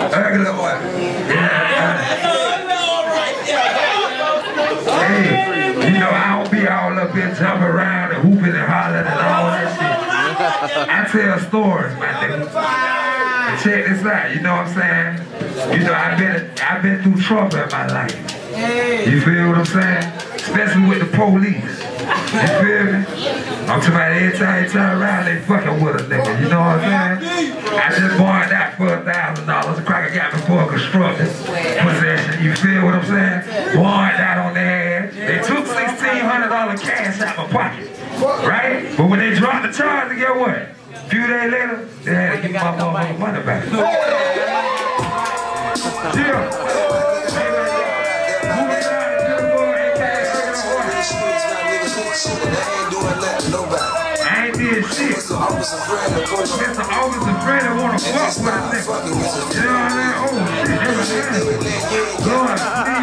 Regular boy. Hey, you know, I don't be all up here jumping around and hooping and hollering and all that shit. I tell stories, my nigga. Check this out, you know what I'm saying? You know, I've been through trouble in my life. You feel what I'm saying? Especially with the police. You feel me? I'm talking about every time you turn around, they fucking with a nigga. You know what I'm saying? I just bought that for $1,000. The cracker got me for a constructive possession. You feel what I'm saying? Bought that on their ass. They took $1,600 cash out my pocket. Right? But when they dropped the charge, get what? A few days later, they had to give my motherfucking money back. Yeah. I ain't did shit. Mr. Officer Fred that wanna fuck with a nigga. You know what I mean? Oh shit, everything. Lord,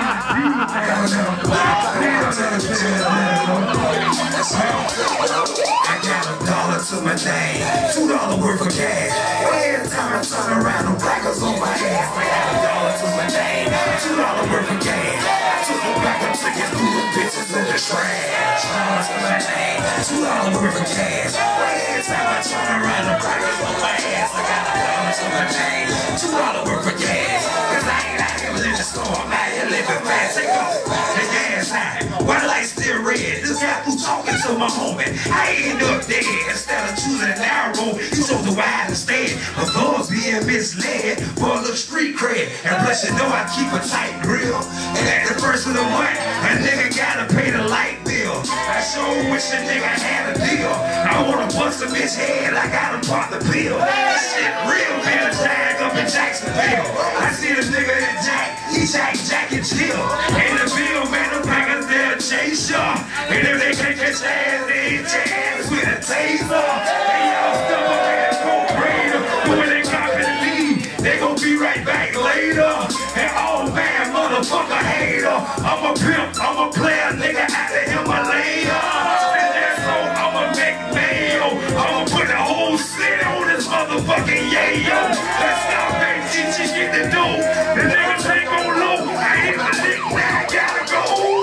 I got $1 to my name, $2 worth of gas. Every time I turn around, them crackers on my ass. I got $1 to my name, $2 worth of gas. I took them back and took it through the bitches in the trash. $1 to my name, $2 worth of gas. Every time I turn around, them crackers on my ass. I got $1 to my name, $2 worth of gas. Cause I ain't out here in the store, I'm out here living fast. They go, the gas high, why the light still red? This guy who talking to my homie, I end up dead. Instead of choosing a narrow road, you chose the wide instead. Of those being misled for a little street cred. And plus you know I keep a tight grill. And at the first of the month, a nigga gotta pay the light bill. I sure wish a nigga had a deal. I wanna bust a bitch head, I gotta pop the pill. This shit real, man, a jag up in Jacksonville. I see the nigga in Jack, he Jack and chill. In the bill, man, the crackers they'll chase ya. And if they can't catch ass, they hit your ass with a taser. And y'all stuck up in that cold raider. But when they cop and leave, they gon' be right back later. And oh man, motherfucker hater. I'm a pimp, I'm a player, nigga out the Himalaya. And that's so I'ma make mayo. I'ma put the whole city on this motherfucking yayo. Let's stop that shit, you get the dough. The niggas ain't gon' low. I hit the dick, now I gotta go.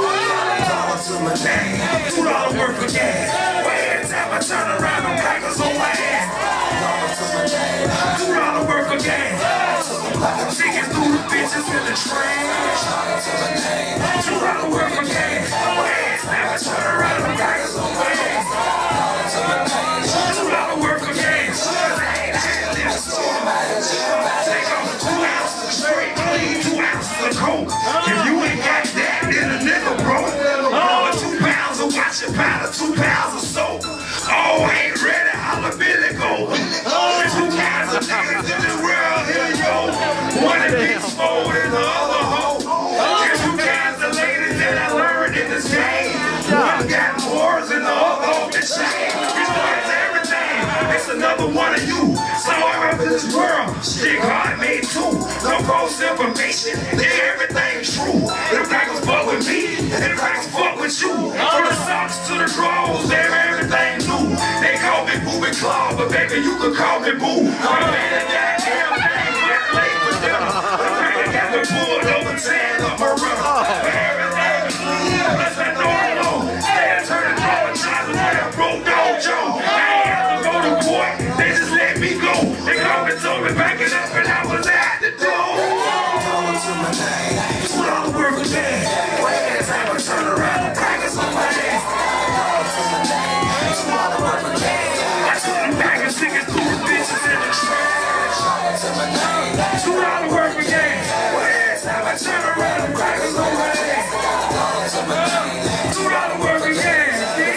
$1 to my name, $2 worth of gas. Every time I turn around, them crackers on my ass. $1 to my name, $2 worth of gas. Chickens through the bitches in the train. $1 to my name, $2 worth of gas. Every time I turn around, them crackers on my ass. $1 to my name, $2 worth of gas. I ain't had in the store. Take off 2 ounces of straight clean, 2 ounces of coke. If you ain't got that, then a nigga broke. 2 pounds of washing powder, 2 pounds of soap. Oh, ain't ready, holla Billy go. Only 2 kinds of niggas in this world, here yo. One that gets swole and the other hoe. There's 2 kinds of ladies that I learned in this game. One got whores and the other off the chain. Responds to everything, it's another one of you. So I'm in this world, shit God made too. No false information, yeah, everything's true. Them crackers fuck with me, and them crackers fuck with you. From the socks to the drawers, everything new. They call me Boo and Claw, but baby, you can call me Boo. I'm a man that got everything, get late for dinner. The cracker got me pulled over, tan up my runner. Everything, plus I know I know. They turn the draw and try to play a broke dog Joe. I ain't have to go to court, they just let me go. They called me, told me back it up, and I was at the door. $1 to my name, $2 worth of gas. Every time I turn around, the crackers on my ass. $1 to my name, $2 worth of gas. I took them back and took it through the bitches in the trash. $1 to my name, $2 worth of gas. Every time I turn around, the crackers on my ass. $1 to my name, $2 worth of gas.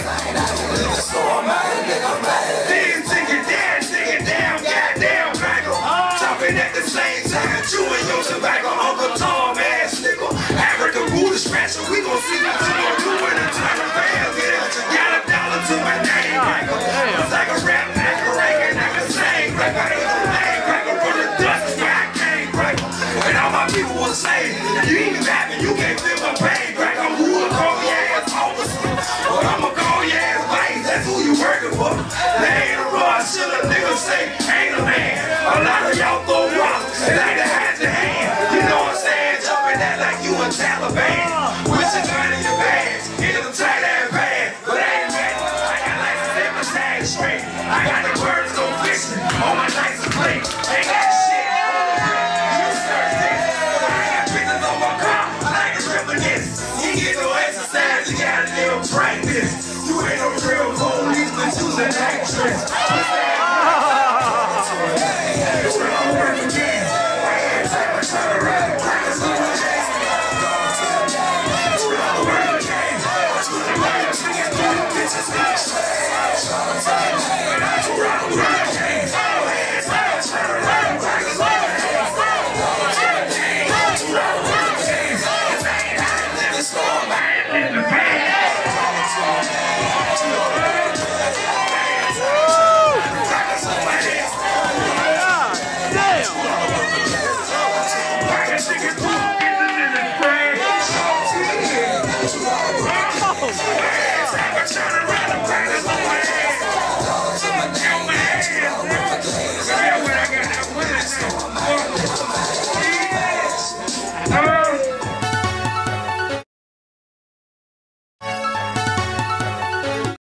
At the same time, chewing your tobacco, Uncle Tom ass nigga. African Buddha scratcher, we gon' see what you gon' do when the time of fails. Got $1 to my name, cracker. Cause I can rap, I can rank, and I can sing, cracker. I ain't the name, cracker, from the dust is where I came, cracker. And all my people will say, you ain't rapping, you can't feel my pain, cracker. Who will call me ass officer? But I'ma call your ass vice, that's who you working for. They ain't a rush, shit a nigga say, ain't a man. A lot of y'all throw rocks, they like to have to an actress.